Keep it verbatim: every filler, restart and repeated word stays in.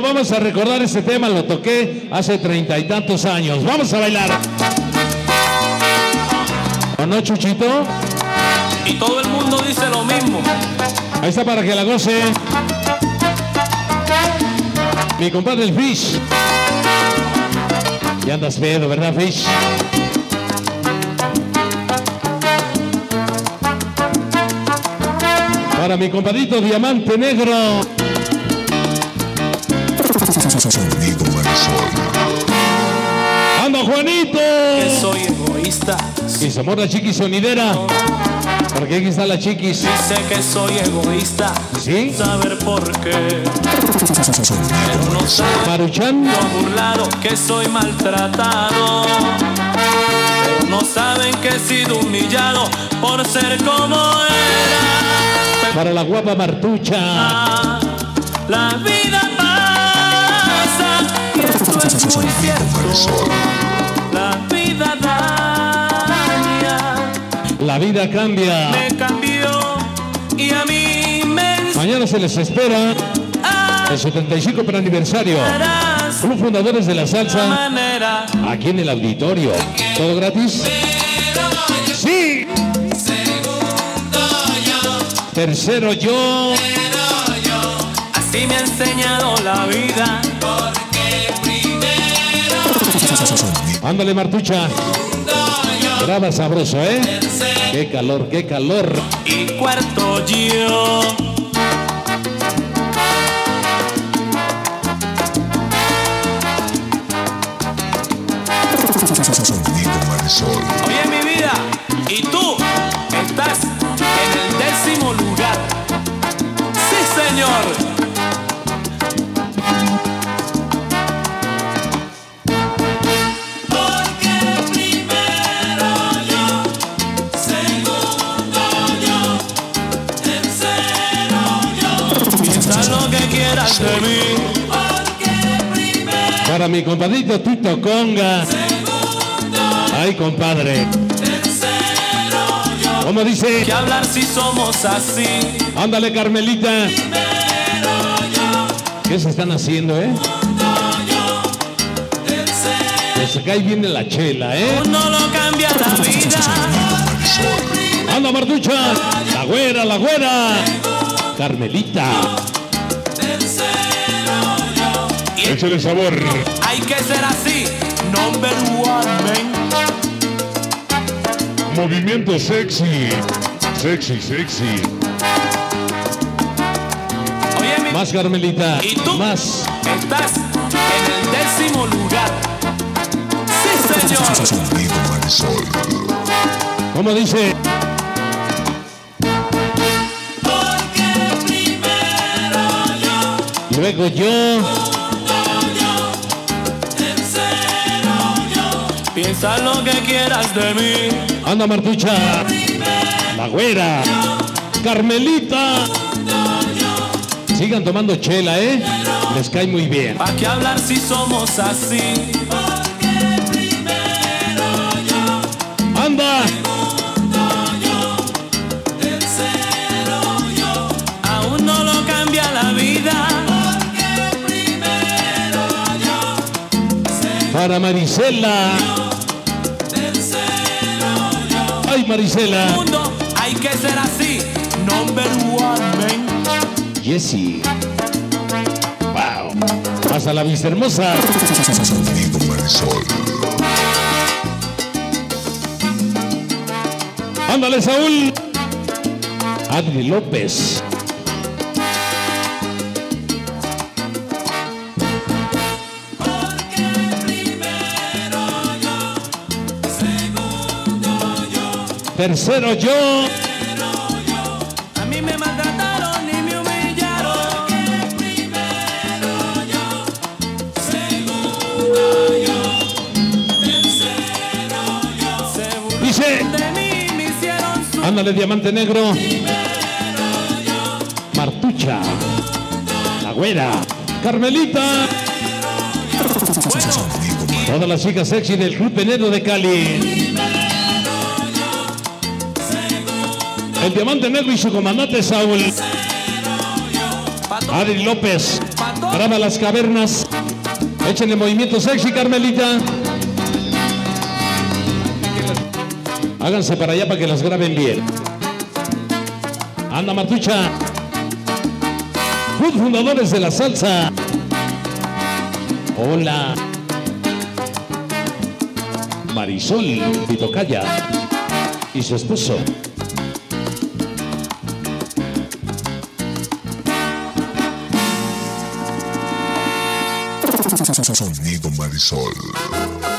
vamos a recordar este tema, lo toqué hace treinta y tantos años. Vamos a bailar. ¿O no, Chuchito? Y todo el mundo dice lo mismo. Ahí está para que la goce mi compadre el Fish. Ya andas pedo, ¿verdad, Fish? Para mi compadrito Diamante Negro. ¡Anda, Juanito! Que soy egoísta. Y se morra Chiqui Sonidera. Porque aquí está la Chiquis. Dice que soy egoísta. ¿Sí? Saber por qué. Pero no sabe Maruchan. lo burlado que soy maltratado. Pero no saben que he sido humillado por ser como era. Para la guapa Martucha. Ah, la vida pasa y esto es muy cierto. La vida daña. La vida cambia. Me cambió y a mí me Mañana se les espera el setenta y cinco per aniversario. Club Fundadores de la Salsa. manera. Aquí en el auditorio. ¿Todo gratis? ¡Sí! Tercero yo. Así me ha enseñado la vida. Ándale, Martucha. Graba sabroso, ¿eh? Qué calor, qué calor. Y cuarto yo. Oye, mi vida, y tú estás en el décimo lugar. Sí, señor. De mí. Para mi compadrito Tito Conga. Ay, compadre. ¿Cómo dice? ¿Qué hablar si somos así? Ándale, Carmelita. ¿Qué se están haciendo, eh? Pues acá ahí viene la chela, ¿eh? Uno lo cambia la vida. Anda, Martucha. La güera, la güera. Carmelita. Échale sabor. Hay que ser así, number one, man. Movimiento sexy. Sexy, sexy. Oye, mi... Más, Carmelita. ¿Y tú? Más. Estás en el décimo lugar. Sí, señor. ¿Cómo dice? Porque primero yo. Luego yo. Piensa lo que quieras de mí. Anda, Martucha. La güera. Carmelita. Sigan tomando chela, ¿eh? Les cae muy bien. ¿Para qué hablar si somos así? Porque primero yo. Anda. Yo, tercero yo. Aún no lo cambia la vida. Porque primero yo. Para Marisela. Ay, Marisela. Mundo, hay que ser así, number one, man. Jessie. Wow. Pasa la vista hermosa. Ándale, Saúl. Adri López. Tercero yo. A mí me maltrataron y me humillaron. Porque primero yo, segundo yo, tercero yo. Se burlaron Dice. de mí, me hicieron su. Ándale, Diamante Negro. Martucha. La güera. Carmelita. Todas las chicas sexy del Club Penedo de Cali. El Diamante Negro y su comandante Saúl. Adri López. Graba las cavernas. Échenle movimiento sexy, Carmelita. Háganse para allá para que las graben bien. Anda, Matucha. Los fundadores de la salsa. Hola. Marisol Vitocaya y su esposo. Sonido Marisol.